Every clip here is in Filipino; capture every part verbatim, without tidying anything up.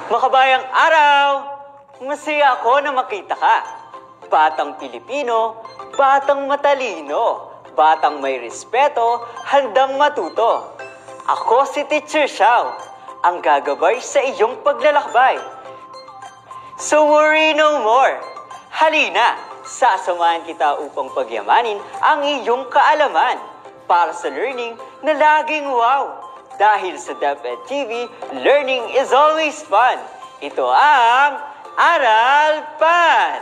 Makabayang araw! Masaya ako na makita ka. Batang Pilipino, batang matalino, batang may respeto, handang matuto. Ako si Teacher Xiao, ang gagabay sa iyong paglalakbay. So worry no more. Halina, sasamahan kita upang pagyamanin ang iyong kaalaman para sa learning na laging wow. Dahil sa DepEd T V, learning is always fun. Ito ang Aral Pan!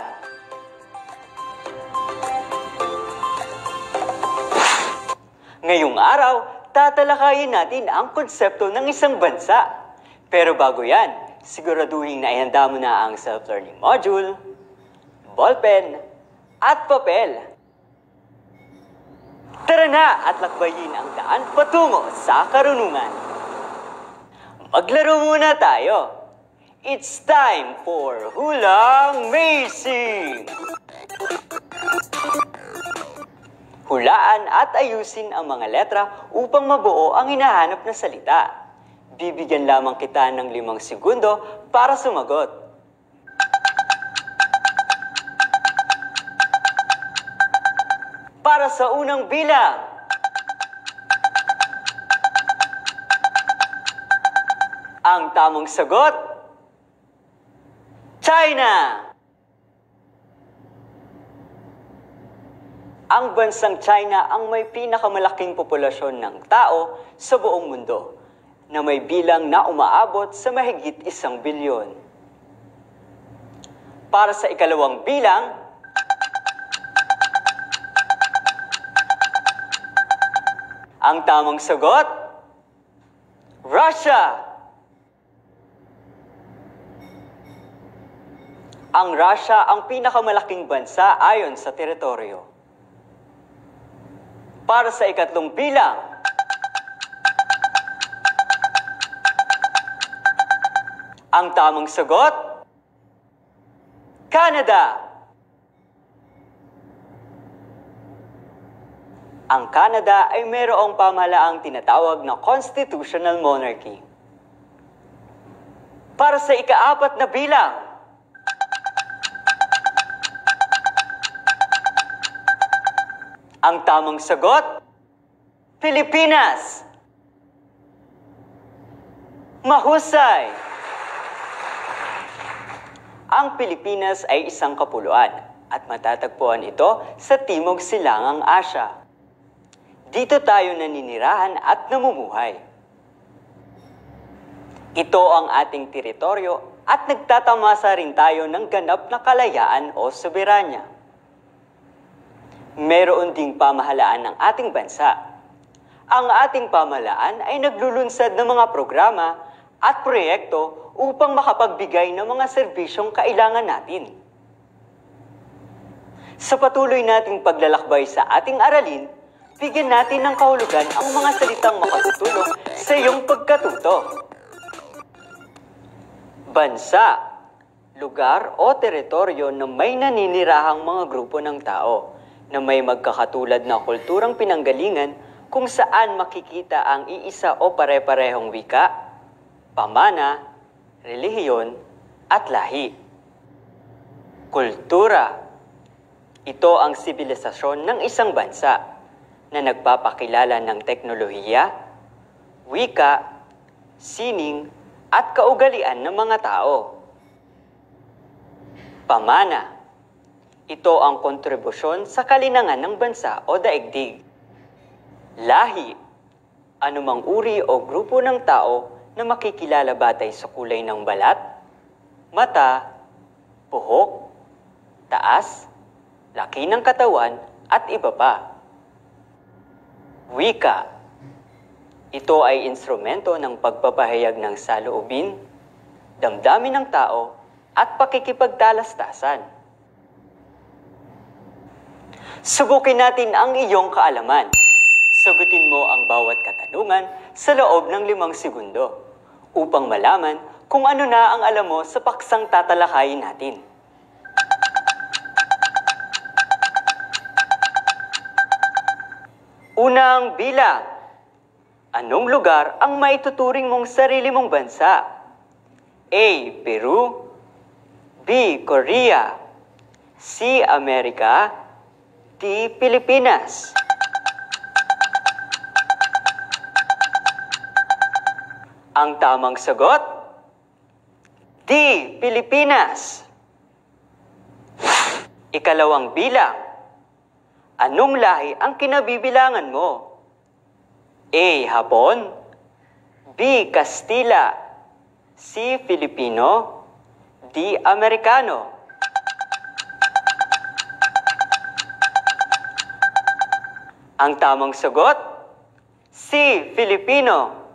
Ngayong araw, tatalakayin natin ang konsepto ng isang bansa. Pero bago yan, siguraduhin na ihanda mo na ang self-learning module, ballpen, at papel. Tara na at lakbayin ang daan patungo sa karunungan. Maglaro muna tayo. It's time for Hulang Amazing! Hulaan at ayusin ang mga letra upang mabuo ang hinahanap na salita. Bibigyan lamang kita ng limang segundo para sumagot. Para sa unang bilang. Ang tamang sagot, China. Ang bansang China ang may pinakamalaking populasyon ng tao sa buong mundo, na may bilang na umaabot sa mahigit isang bilyon. Para sa ikalawang bilang, ang tamang sagot, Russia. Ang Russia ang pinakamalaking bansa ayon sa teritoryo. Para sa ikatlong bilang, ang tamang sagot, Canada. Ang Canada ay mayroong pamahalaang tinatawag na constitutional monarchy. Para sa ikaapat na bilang, ang tamang sagot, Pilipinas. Mahusay! Ang Pilipinas ay isang kapuluan at matatagpuan ito sa Timog Silangang Asya. Dito tayo naninirahan at namumuhay. Ito ang ating teritoryo at nagtatamasa rin tayo ng ganap na kalayaan o soberanya. Meron ding pamahalaan ng ating bansa. Ang ating pamahalaan ay naglulunsad ng mga programa at proyekto upang makapagbigay ng mga serbisyong kailangan natin. Sa patuloy nating paglalakbay sa ating aralin, bigyan natin ng kahulugan ang mga salitang makatutulong sa iyong pagkatuto. Bansa, lugar o teritoryo na may naninirahang mga grupo ng tao na may magkakatulad na kulturang pinanggalingan kung saan makikita ang iisa o pare-parehong wika, pamana, relihiyon, at lahi. Kultura. Ito ang sibilisasyon ng isang bansa na nagpapakilala ng teknolohiya, wika, sining, at kaugalian ng mga tao. Pamana. Ito ang kontribusyon sa kalinangan ng bansa o daigdig. Lahi. Anumang uri o grupo ng tao na makikilala batay sa kulay ng balat, mata, buhok, taas, laki ng katawan, at iba pa. Wika. Ito ay instrumento ng pagpapahayag ng saloobin, damdamin ng tao, at pakikipagtalastasan. Subukin natin ang iyong kaalaman. Sagutin mo ang bawat katanungan sa loob ng limang segundo upang malaman kung ano na ang alam mo sa paksang tatalakayin natin. Unang bilang. Anong lugar ang maituturing mong sarili mong bansa? A. Peru, B. Korea, C. Amerika, D. Pilipinas. Ang tamang sagot, D. Pilipinas. Ikalawang bilang. Anong lahi ang kinabibilangan mo? A. Hapon, B. Kastila, C. Filipino, D. Amerikano. Ang tamang sagot, C. Filipino.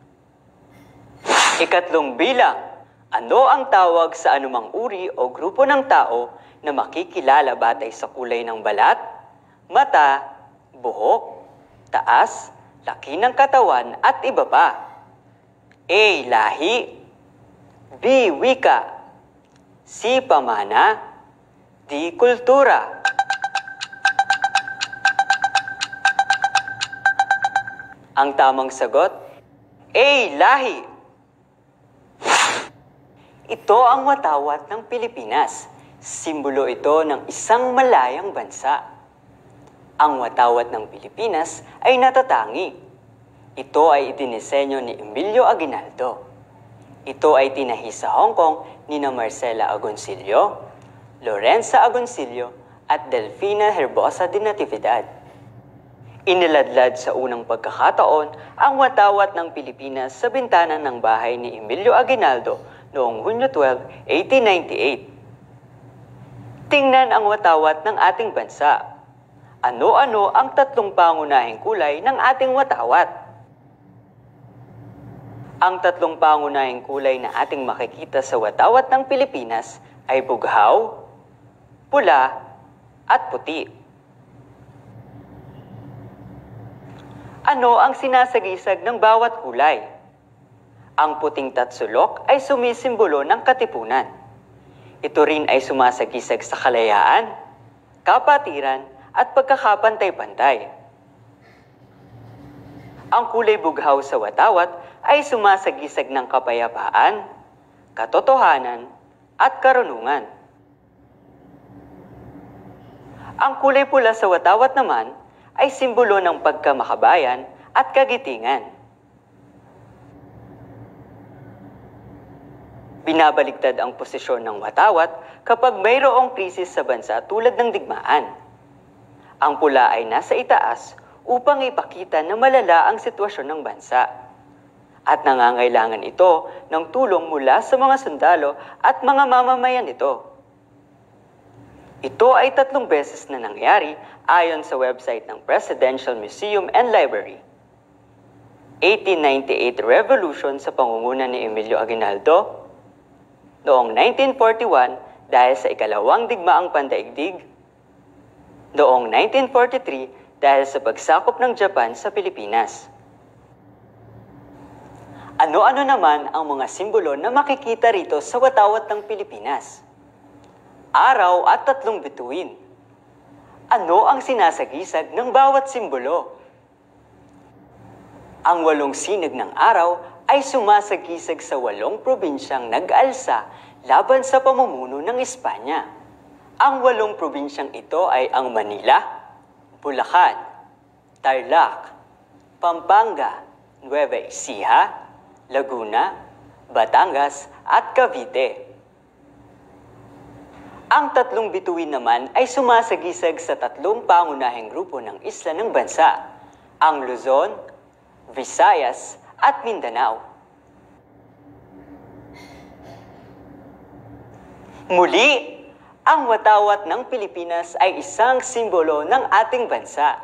Ikatlong bilang. Ano ang tawag sa anumang uri o grupo ng tao na makikilala batay sa kulay ng balat, mata, buhok, taas, laki ng katawan at iba pa? A. Lahi, B. Wika, C. Pamana, D. Kultura. Ang tamang sagot, A. Lahi. Ito ang watawat ng Pilipinas. Simbolo ito ng isang malayang bansa. Ang watawat ng Pilipinas ay natatangi. Ito ay idinisenyo ni Emilio Aguinaldo. Ito ay tinahi sa Hong Kong ni na Marcela Agoncillo, Lorenza Agoncillo at Delfina Herbosa de Natividad. Iniladlad sa unang pagkakataon ang watawat ng Pilipinas sa bintana ng bahay ni Emilio Aguinaldo noong Hunyo twelve, eighteen ninety-eight. Tingnan ang watawat ng ating bansa. Ano-ano ang tatlong pangunahing kulay ng ating watawat? Ang tatlong pangunahing kulay na ating makikita sa watawat ng Pilipinas ay bughaw, pula, at puti. Ano ang sinasagisag ng bawat kulay? Ang puting tatsulok ay sumisimbolo ng katipunan. Ito rin ay sumasagisag sa kalayaan, kapatiran, at pagkakapantay-pantay. Ang kulay bughaw sa watawat ay sumasagisag ng kapayapaan, katotohanan, at karunungan. Ang kulay pula sa watawat naman ay simbolo ng pagkamakabayan at kagitingan. Binabaligtad ang posisyon ng watawat kapag mayroong krisis sa bansa tulad ng digmaan. Ang pula ay nasa itaas upang ipakita na malala ang sitwasyon ng bansa. At nangangailangan ito ng tulong mula sa mga sundalo at mga mamamayan nito. Ito ay tatlong beses na nangyari ayon sa website ng Presidential Museum and Library. eighteen ninety-eight Revolution sa pangunguna ni Emilio Aguinaldo, noong nineteen forty-one dahil sa ikalawang digmaang pandaigdig, noong nineteen forty-three dahil sa pagsakop ng Japan sa Pilipinas. Ano-ano naman ang mga simbolo na makikita rito sa watawat ng Pilipinas? Araw at tatlong bituin. Ano ang sinasagisag ng bawat simbolo? Ang walong sinag ng araw ay sumasagisag sa walong probinsyang nag-alsa laban sa pamumuno ng Espanya. Ang walong probinsyang ito ay ang Manila, Bulacan, Tarlac, Pampanga, Nueva Ecija, Laguna, Batangas at Cavite. Ang tatlong bituin naman ay sumasagisag sa tatlong pangunahing grupo ng isla ng bansa, ang Luzon, Visayas at Mindanao. Muli, ang watawat ng Pilipinas ay isang simbolo ng ating bansa.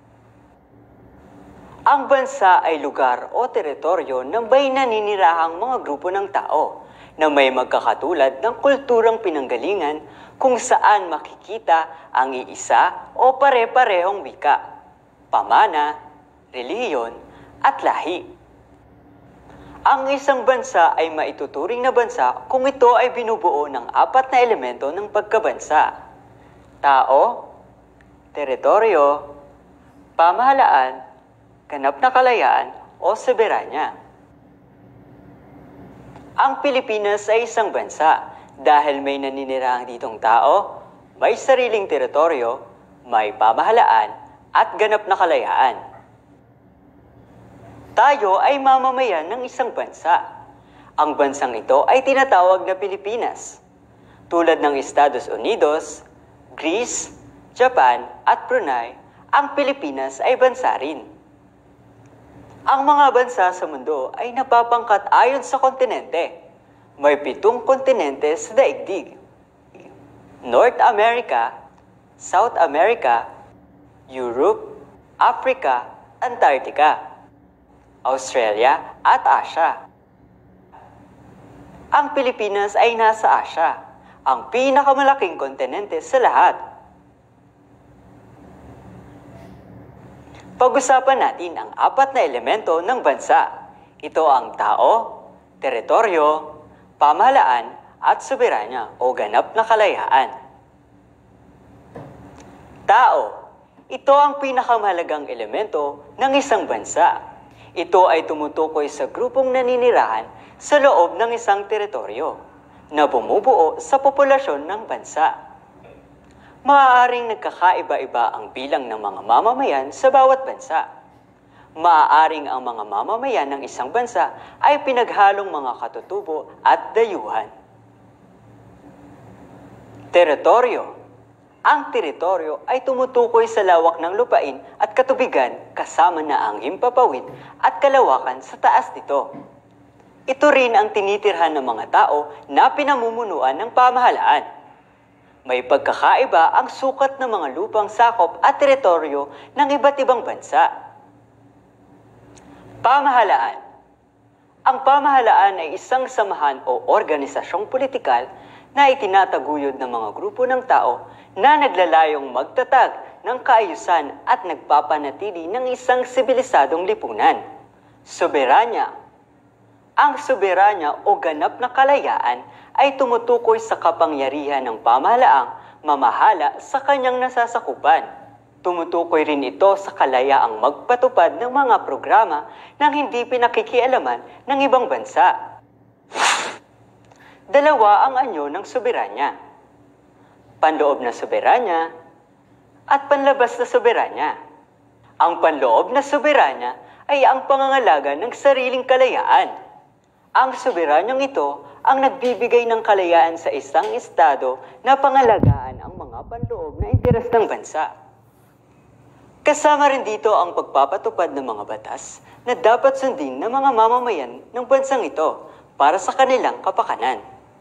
Ang bansa ay lugar o teritoryo na may naninirahang mga grupo ng tao na may magkakatulad ng kulturang pinanggalingan kung saan makikita ang iisa o pare-parehong wika, pamana, relihiyon, at lahi. Ang isang bansa ay maituturing na bansa kung ito ay binubuo ng apat na elemento ng pagkabansa: tao, teritoryo, pamahalaan, ganap na kalayaan o soberanya. Ang Pilipinas ay isang bansa dahil may naninirahan ditong tao, may sariling teritoryo, may pamahalaan at ganap na kalayaan. Tayo ay mamamayan ng isang bansa. Ang bansang ito ay tinatawag na Pilipinas. Tulad ng Estados Unidos, Greece, Japan at Brunei, ang Pilipinas ay bansa rin. Ang mga bansa sa mundo ay napapangkat ayon sa kontinente. May pitong kontinente sa daigdig. North America, South America, Europe, Africa, Antarctica, Australia at Asia. Ang Pilipinas ay nasa Asia, ang pinakamalaking kontinente sa lahat. Pag-usapan natin ang apat na elemento ng bansa. Ito ang tao, teritoryo, pamahalaan at soberanya o ganap na kalayaan. Tao, ito ang pinakamahalagang elemento ng isang bansa. Ito ay tumutukoy sa grupong naninirahan sa loob ng isang teritoryo na bumubuo sa populasyon ng bansa. Maaaring nagkakaiba-iba ang bilang ng mga mamamayan sa bawat bansa. Maaaring ang mga mamamayan ng isang bansa ay pinaghalong mga katutubo at dayuhan. Teritoryo. Ang teritoryo ay tumutukoy sa lawak ng lupain at katubigan kasama na ang himpapawid at kalawakan sa taas nito. Ito rin ang tinitirhan ng mga tao na pinamumunuan ng pamahalaan. May pagkakaiba ang sukat ng mga lupang sakop at teritoryo ng iba't ibang bansa. Pamahalaan. Ang pamahalaan ay isang samahan o organisasyong politikal na itinataguyod ng mga grupo ng tao na naglalayong magtatag ng kaayusan at nagpapanatili ng isang sibilisadong lipunan. Soberanya. Ang soberanya o ganap na kalayaan ay tumutukoy sa kapangyarihan ng pamahalaang mamahala sa kanyang nasasakupan. Tumutukoy rin ito sa kalayaang magpatupad ng mga programa nang hindi pinakikialaman ng ibang bansa. Dalawa ang anyo ng soberanya. Panloob na soberanya at panlabas na soberanya. Ang panloob na soberanya ay ang pangangalaga ng sariling kalayaan. Ang soberanyang ito ang nagbibigay ng kalayaan sa isang estado na pangalagaan ang mga panloob na interes ng bansa. Kasama rin dito ang pagpapatupad ng mga batas na dapat sundin ng mga mamamayan ng bansang ito para sa kanilang kapakanan.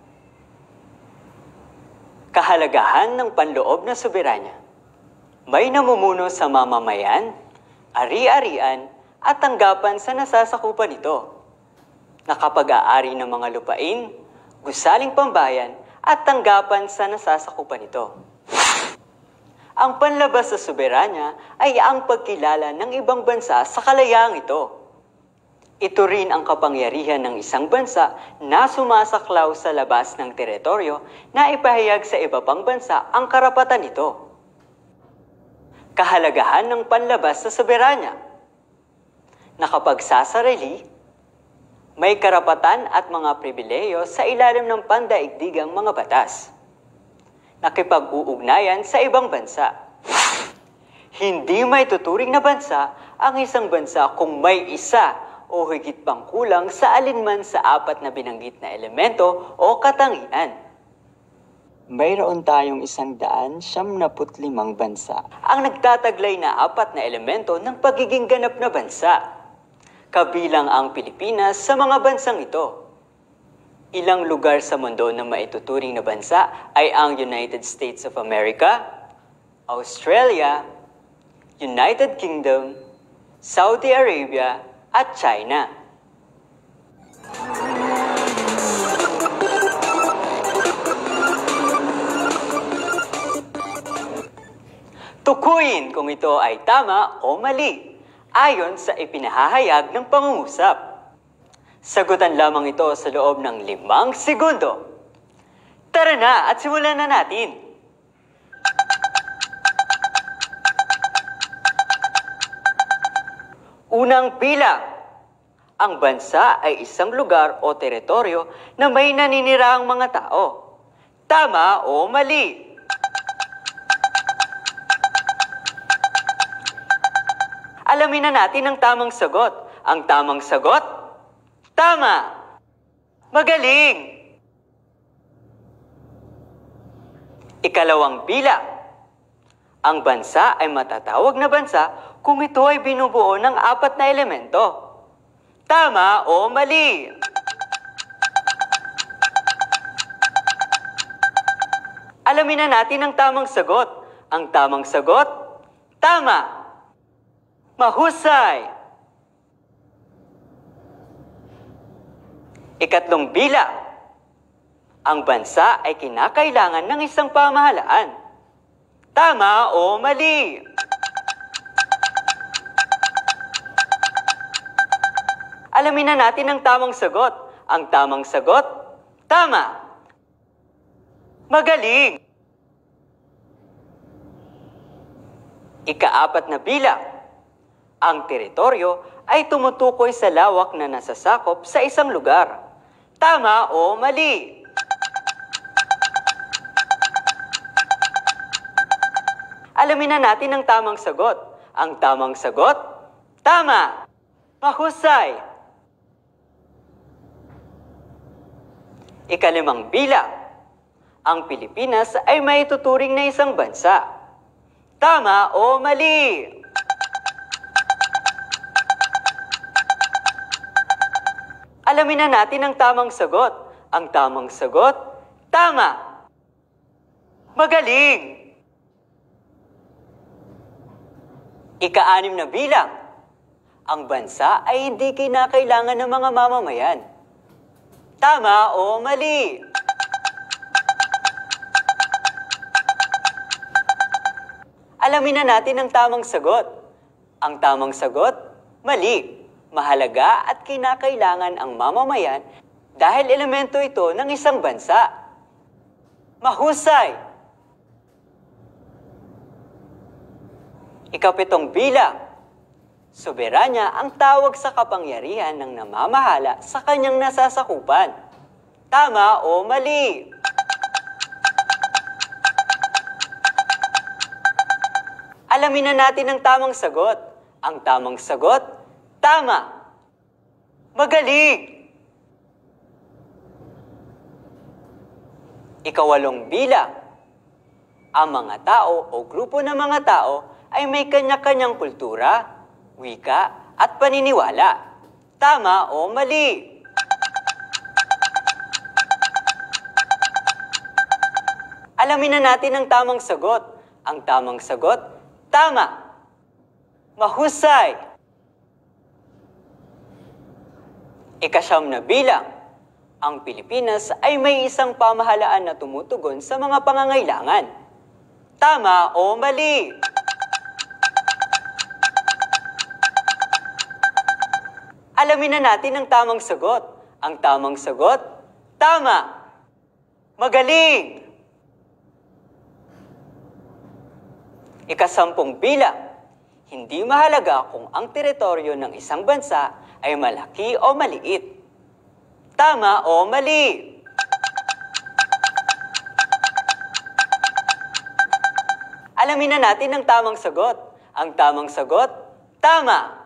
Kahalagahan ng panloob na soberanya. May namumuno sa mamamayan, ari-arian at tanggapan sa nasasakupan nito. Nakapag-aari ng mga lupain, gusaling pambayan at tanggapan sa nasasakupan nito. Ang panlabas sa soberanya ay ang pagkilala ng ibang bansa sa kalayaang ito. Ito rin ang kapangyarihan ng isang bansa na sumasaklaw sa labas ng teritoryo na ipahayag sa iba pang bansa ang karapatan nito. Kahalagahan ng panlabas sa soberanya. Nakapagsasarili, may karapatan at mga pribileyo sa ilalim ng pandaigdigang mga batas. Nakipag-uugnayan sa ibang bansa. Hindi may tuturing na bansa ang isang bansa kung may isa o higit pang kulang sa alinman sa apat na binanggit na elemento o katangian. Mayroon tayong isang daan siyam naput limang bansa ang nagtataglay na apat na elemento ng pagiging ganap na bansa. Kabilang ang Pilipinas sa mga bansang ito. Ilang lugar sa mundo na maituturing na bansa ay ang United States of America, Australia, United Kingdom, Saudi Arabia, at China. Tukuyin kung ito ay tama o mali, ayon sa ipinahahayag ng pangungusap. Sagutan lamang ito sa loob ng limang segundo. Tara na at simulan na natin! Unang bilang. Ang bansa ay isang lugar o teritoryo na may naniniraang mga tao. Tama o mali? Alamin na natin ang tamang sagot. Ang tamang sagot? Tama! Magaling! Ikalawang bilang. Ang bansa ay matatawag na bansa kung ito ay binubuo ng apat na elemento. Tama o mali? Alamin na natin ang tamang sagot. Ang tamang sagot? Tama! Mahusay! Ikatlong bilang. Ang bansa ay kinakailangan ng isang pamahalaan. Tama o mali? Alamin na natin ang tamang sagot. Ang tamang sagot? Tama! Magaling! Ikaapat na bilang. Ang teritoryo ay tumutukoy sa lawak na nasasakop sa isang lugar. Tama o mali? Alamin na natin ang tamang sagot. Ang tamang sagot? Tama! Mahusay! Ikalimang bilang. Ang Pilipinas ay may tuturing na isang bansa. Tama o mali? Alamin na natin ang tamang sagot. Ang tamang sagot? Tama! Magaling! Ika-anim na bilang. Ang bansa ay hindi kinakailangan ng mga mamamayan. Tama o mali? Alamin na natin ang tamang sagot. Ang tamang sagot? Mali. Mahalaga at kinakailangan ang mamamayan dahil elemento ito ng isang bansa. Mahusay! Ikapitong bilang. Soberanya ang tawag sa kapangyarihan ng namamahala sa kanyang nasasakupan. Tama o mali? Alamin na natin ang tamang sagot. Ang tamang sagot? Tama! Magaling! Ikawalong bilang. Ang mga tao o grupo ng mga tao ay may kanya-kanyang kultura, wika, at paniniwala. Tama o mali? Alamin na natin ang tamang sagot. Ang tamang sagot? Tama! Mahusay! Ikasyam na bilang. Ang Pilipinas ay may isang pamahalaan na tumutugon sa mga pangangailangan. Tama o mali? Alamin na natin ang tamang sagot. Ang tamang sagot? Tama! Magaling! Ikasampung bilang. Hindi mahalaga kung ang teritoryo ng isang bansa ay malaki o maliit. Tama o mali? Alamin na natin ang tamang sagot. Ang tamang sagot? Tama!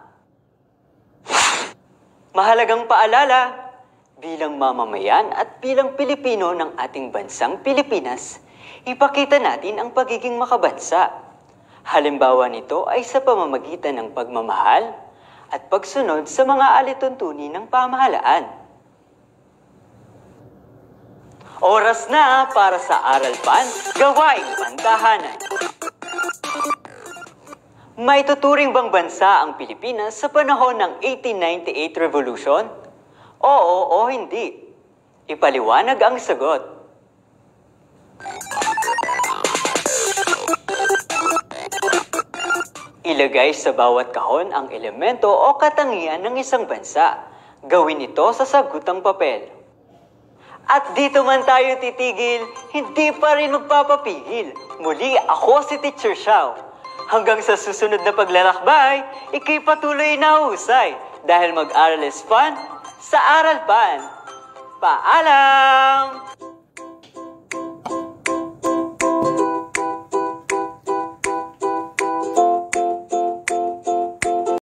Mahalagang paalala, bilang mamamayan at bilang Pilipino ng ating bansang Pilipinas, ipakita natin ang pagiging makabansa. Halimbawa nito ay sa pamamagitan ng pagmamahal at pagsunod sa mga alituntunin ng pamahalaan. Oras na para sa Aral Pan, Gawaing Pantahanan. May tuturing bang bansa ang Pilipinas sa panahon ng eighteen ninety-eight Revolution? Oo o hindi. Ipaliwanag ang sagot. Ilagay sa bawat kahon ang elemento o katangian ng isang bansa. Gawin ito sa sagutang papel. At dito man tayo titigil, hindi pa rin magpapapigil. Muli ako si Teacher Xiao. Hanggang sa susunod na paglalakbay, ikay patuloy na husay. Dahil mag-aral is fun, sa Aral Pan. Paalam!